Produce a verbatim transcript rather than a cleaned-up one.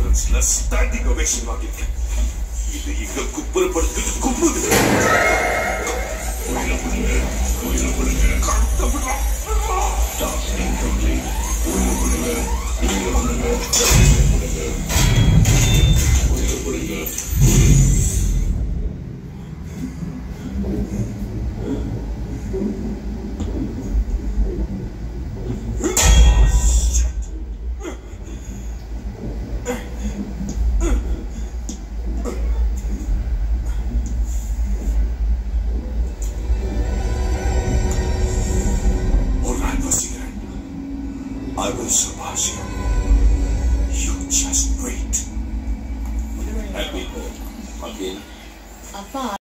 கான்ஃபரன்ஸ்ல standing ovation வாங்கியிருக்கேன். இது இங்க குப்புறப்படுத்திட்டு கும்புது. I will survive.